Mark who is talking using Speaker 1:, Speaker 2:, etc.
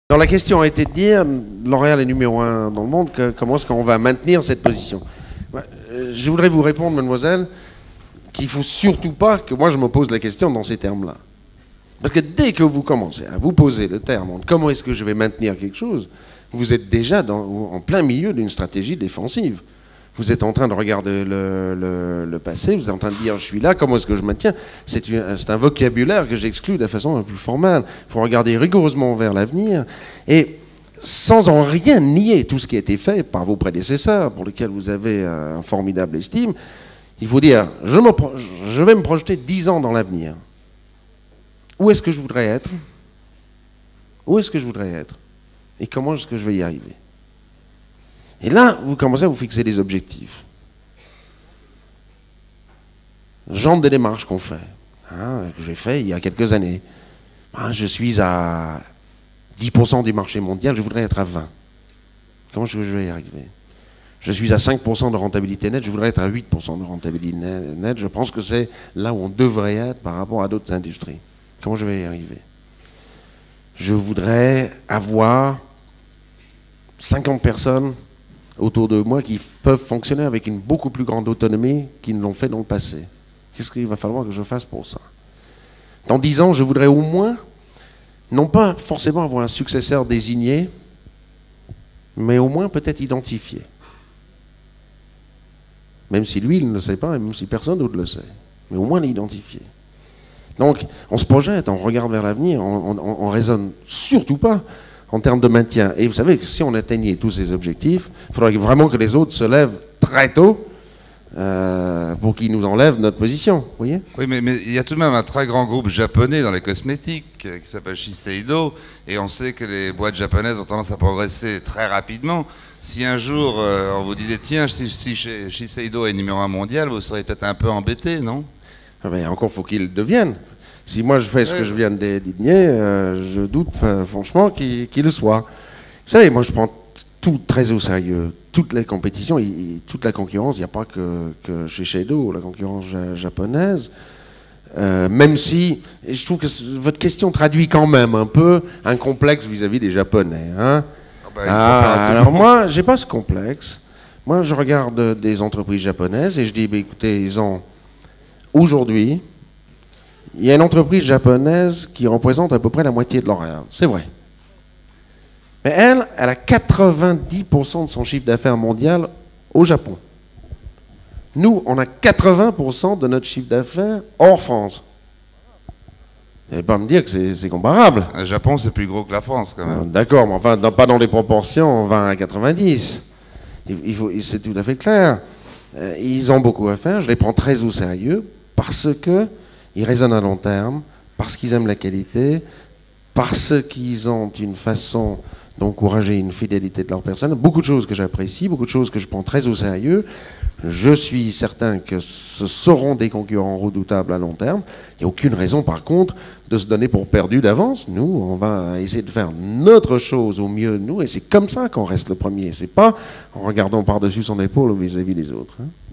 Speaker 1: Alors la question a été de dire, L'Oréal est numéro 1 dans le monde, comment est-ce qu'on va maintenir cette position? Je voudrais vous répondre, mademoiselle, qu'il ne faut surtout pas que moi je me pose la question dans ces termes-là. Parce que dès que vous commencez à vous poser le terme comment est-ce que je vais maintenir quelque chose, vous êtes déjà en plein milieu d'une stratégie défensive. Vous êtes en train de regarder le passé, vous êtes en train de dire je suis là, comment est-ce que je maintiens? C'est un vocabulaire que j'exclus de la façon la plus formelle. Il faut regarder rigoureusement vers l'avenir et sans en rien nier tout ce qui a été fait par vos prédécesseurs, pour lesquels vous avez un formidable estime. Il faut dire je vais me projeter 10 ans dans l'avenir. Où est-ce que je voudrais être? Où est-ce que je voudrais être? Et comment est-ce que je vais y arriver? Et là, vous commencez à vous fixer des objectifs. Genre de démarche qu'on fait, que j'ai fait il y a quelques années. Je suis à 10% du marché mondial, je voudrais être à 20%. Comment est-ce que je vais y arriver? Je suis à 5% de rentabilité nette, je voudrais être à 8% de rentabilité nette. Je pense que c'est là où on devrait être par rapport à d'autres industries. Comment je vais y arriver? Je voudrais avoir 50 personnes autour de moi qui peuvent fonctionner avec une beaucoup plus grande autonomie qu'ils ne l'ont fait dans le passé. Qu'est-ce qu'il va falloir que je fasse pour ça? Dans 10 ans, je voudrais au moins, non pas forcément avoir un successeur désigné, mais au moins peut-être identifié. Même si lui, il ne le sait pas, et même si personne d'autre le sait. Mais au moins l'identifier. Donc, on se projette, on regarde vers l'avenir, on raisonne surtout pas en termes de maintien. Et vous savez que si on atteignait tous ces objectifs, il faudrait vraiment que les autres se lèvent très tôt pour qu'ils nous enlèvent notre position, vous voyez?
Speaker 2: Oui, mais il y a tout de même un très grand groupe japonais dans les cosmétiques qui s'appelle Shiseido, et on sait que les boîtes japonaises ont tendance à progresser très rapidement. Si un jour on vous disait, tiens, si Shiseido est numéro 1 mondial, vous seriez peut-être un peu embêté, non?
Speaker 1: Mais encore faut-il le devienne. Si moi je fais ce que je viens de désigner, je doute franchement qu'il le soit. Vous savez, moi je prends tout très au sérieux. Toutes les compétitions et toute la concurrence, il n'y a pas que chez Shiseido, la concurrence japonaise. Même si, et je trouve que votre question traduit quand même un peu un complexe vis-à-vis des Japonais. Alors moi, j'ai pas ce complexe. Moi, je regarde des entreprises japonaises et je dis, écoutez, ils ont aujourd'hui, il y a une entreprise japonaise qui représente à peu près la moitié de L'Oréal. C'est vrai. Mais elle a 90% de son chiffre d'affaires mondial au Japon. Nous, on a 80% de notre chiffre d'affaires hors France. Vous n'allez pas me dire que c'est comparable.
Speaker 2: Le Japon, c'est plus gros que la France, quand même.
Speaker 1: D'accord, mais enfin, pas dans les proportions 20 à 90. C'est tout à fait clair. Ils ont beaucoup à faire. Je les prends très au sérieux parce qu'ils raisonnent à long terme, parce qu'ils aiment la qualité, parce qu'ils ont une façon d'encourager une fidélité de leur personne. Beaucoup de choses que j'apprécie, beaucoup de choses que je prends très au sérieux. Je suis certain que ce seront des concurrents redoutables à long terme. Il n'y a aucune raison, par contre, de se donner pour perdu d'avance. Nous, on va essayer de faire notre chose au mieux de nous, et c'est comme ça qu'on reste le premier. C'est pas en regardant par-dessus son épaule vis-à-vis des autres.